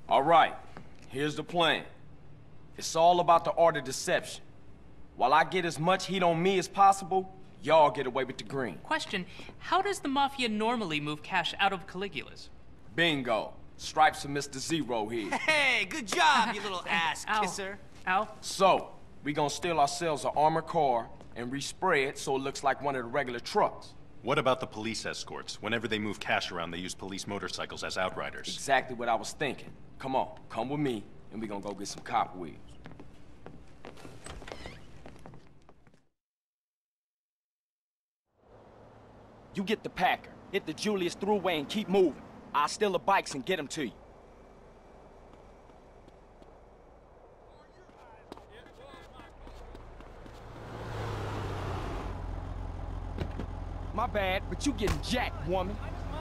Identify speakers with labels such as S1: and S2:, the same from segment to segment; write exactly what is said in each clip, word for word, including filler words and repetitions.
S1: All right, here's the plan. It's all about the art of deception. While I get as much heat on me as possible, y'all get away with the green.
S2: Question, how does the Mafia normally move cash out of Caligula's?
S1: Bingo. Stripes of Mister Zero here.
S3: Hey, good job, you little ass
S2: Ow.
S3: kisser.
S2: Ow.
S1: So, we gonna steal ourselves an armored car and respray it so it looks like one of the regular trucks.
S4: What about the police escorts? Whenever they move cash around, they use police motorcycles as outriders.
S1: Exactly what I was thinking. Come on, come with me, and we gonna go get some cop wheels. You get the Packer, hit the Julius Thruway and keep moving. I'll steal the bikes and get them to you. My bad, but you getting jacked, woman.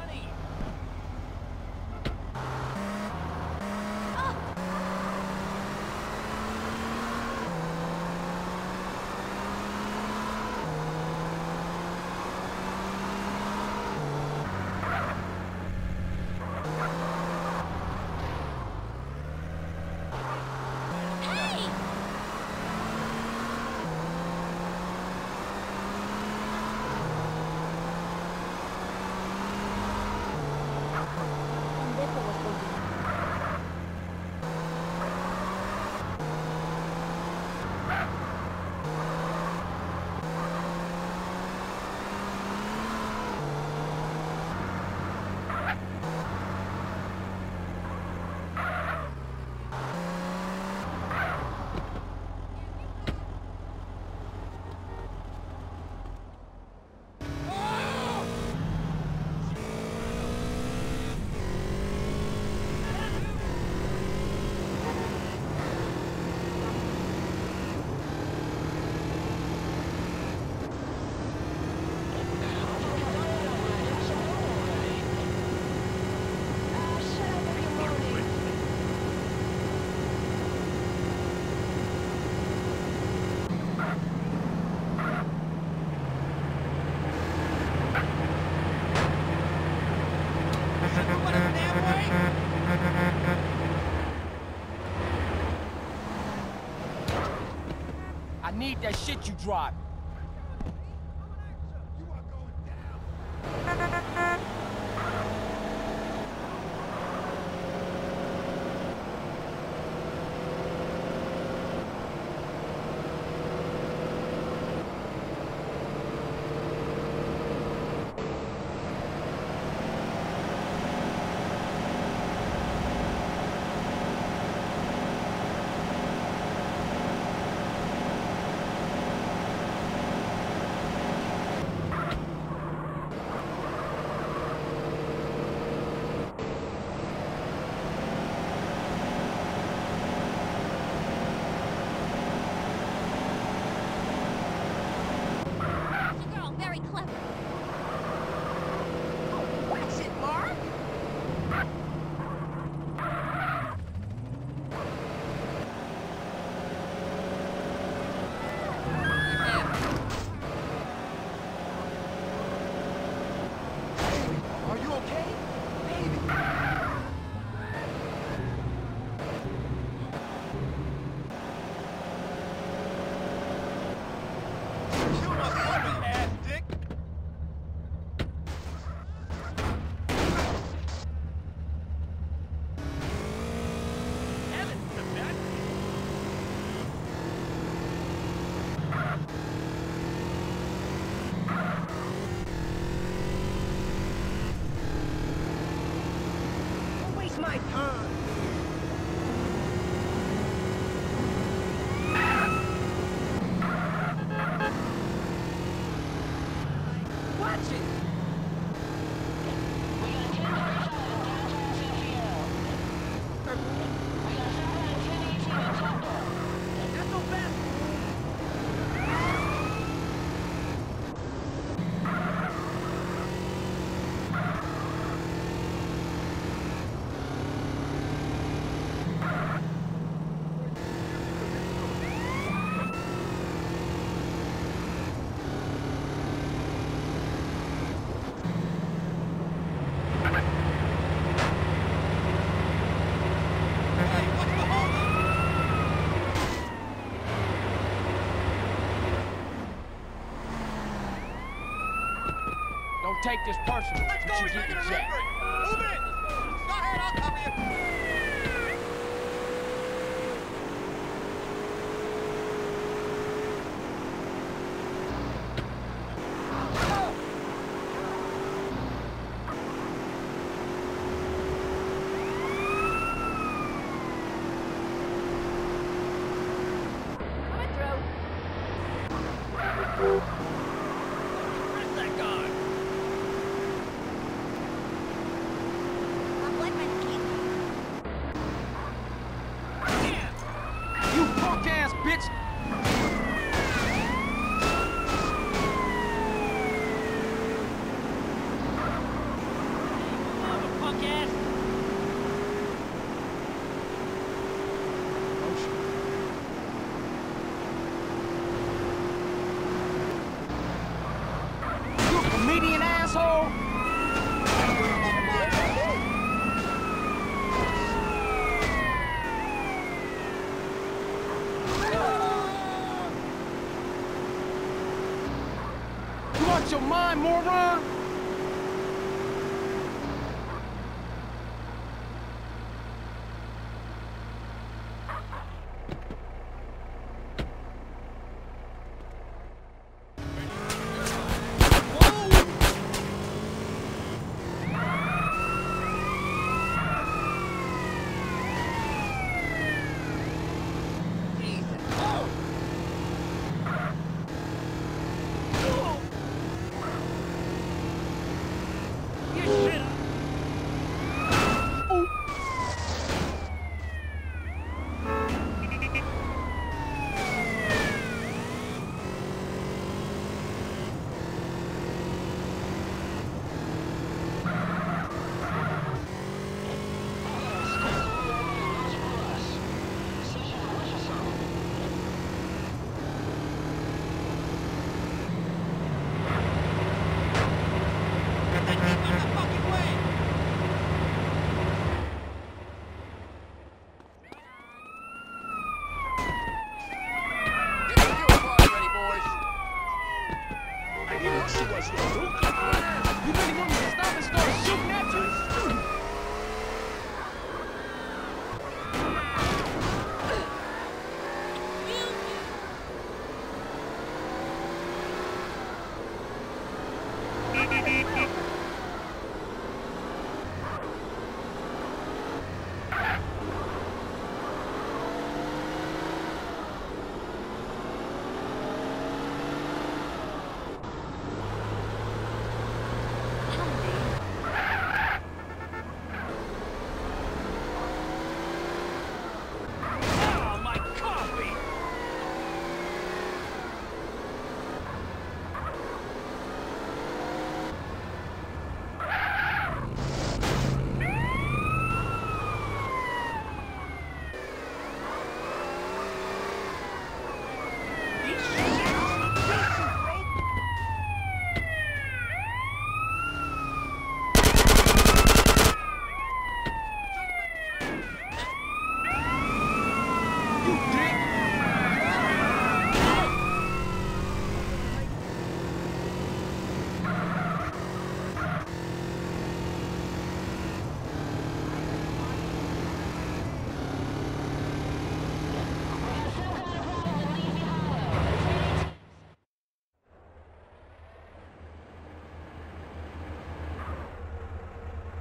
S1: I need that shit you driving. take this personal, but you get the jack.
S3: Move it! Go ahead, I'll cover you.
S1: Your mind, moron!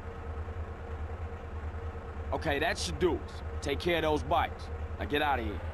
S1: Okay, that's your dues. Take care of those bikes. Now get out of here.